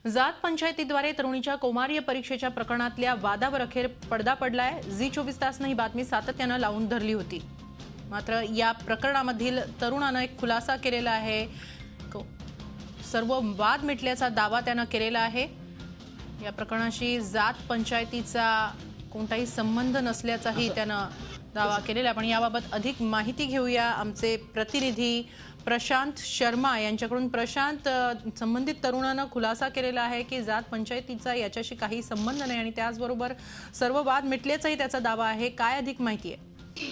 जात पंचायतीद्वारे तरुणीच्या कौमार्य परीक्षेच्या प्रकरणातल्या वादावर अखेर पडदा पडलाय। झी 24 तासने ही बातमी सातत्याने लावून धरली होती। मात्र या प्रकरणामधील तरुणाने एक खुलासा केलेला आहे। सर्व वाद मिटल्याचा दावा त्याने केलेला आहे। या प्रकरणाशी जात पंचायतीचा कोणताही संबंध नसल्याचाही त्याने दावा केलेला आहे। पण याबाबत अधिक माहिती घेऊया आमचे प्रतिनिधी प्रशांत शर्मा यांच्याकडून। प्रशांत, संबंधित तरुणाने खुलासा केलेला आहे की जात पंचायतीचा याच्याशी काही संबंध नाही आणि त्याचबरोबर सर्व वाद मिटल्याचाही त्याचा दावा आहे। काय अधिक माहिती आहे?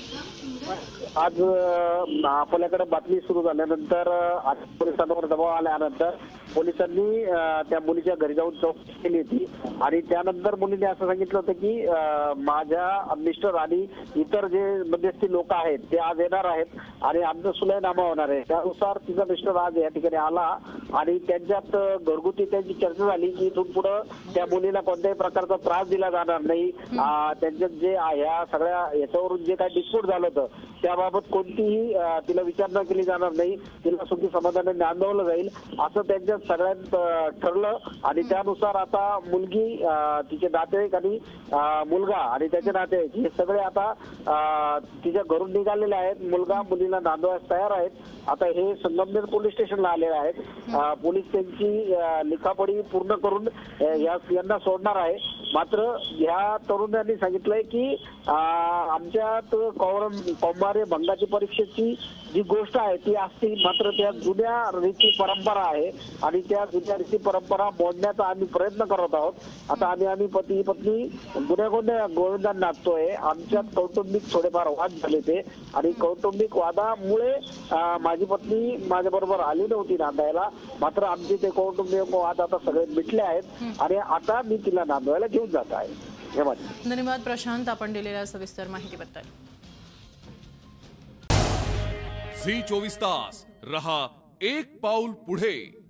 आज आपल्याकडे बातमी सुरू झाल्यानंतर पोलिसांवर दबाव आल्यानंतर पोलिसांनी त्या मुलीच्या घरी जाऊन चौकशी केली होती आणि त्यानंतर मुलीने असं सांगितलं होतं की माझ्या मिस्टर आणि इतर जे मध्यस्थी लोक आहेत ते आज येणार आहेत आणि आमचं सुलहनामा होणार आहे। त्यानुसार तिचा मिस्टर आज या ठिकाणी आला आणि त्यांच्यात घरगुती त्यांची चर्चा झाली की इथून पुढे त्या मुलीला कोणत्याही प्रकारचा त्रास दिला जाणार नाही। त्यांच्यात जे ह्या सगळ्या याच्यावरून जे काही डिस्प्यूट झालं होतं त्याबाबत कोणतीही तिला विचारणा केली जाणार नाही, तिला सुखी समाधानाने नांदवलं जाईल असं त्यांच्यात सगळ्यात ठरलं। आणि त्यानुसार आता मुलगी, तिचे नातेवाईक आणि मुलगा आणि त्याचे नातेवाईक हे सगळे आता तिच्या घरून निघालेले आहेत। मुलगा मुलीला नांदवायला तयार आहेत। आता हे संगमनेर पोलीस स्टेशनला आलेले आहेत। पोलीस त्यांची लिखापडी पूर्ण करून यांना सोडणार आहे। मात्र ह्या तरुणांनी सांगितलंय की आमच्यात कौमार्य भंगाची परीक्षेची जी गोष्ट आहे ती असते, मात्र त्या जुन्या रीती परंपरा आहे आणि त्या जुन्या रीती परंपरा मोडण्याचा आम्ही प्रयत्न करत आहोत। आता आम्ही पती पत्नी गोविंदांना नाचतोय। आमच्यात कौटुंबिक थोडेफार वाद झाले ते आणि कौटुंबिक वादामुळे माझी पत्नी माझ्याबरोबर आली नव्हती नांदायला। मात्र आमचे ते कौटुंबिक वाद आता सगळे मिटले आहेत आणि आता मी तिला नांदवायला घेऊन जात आहे। धन्यवाद प्रशांत, आपण दिलेल्या सविस्तर माहितीबद्दल। झी 24 तास रहा एक पाऊल पुढे।